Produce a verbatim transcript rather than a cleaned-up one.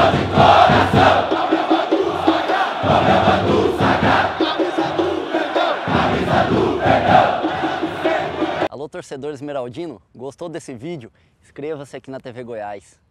Alô, torcedor esmeraldino, gostou desse vídeo? Inscreva-se aqui na T V Goiás.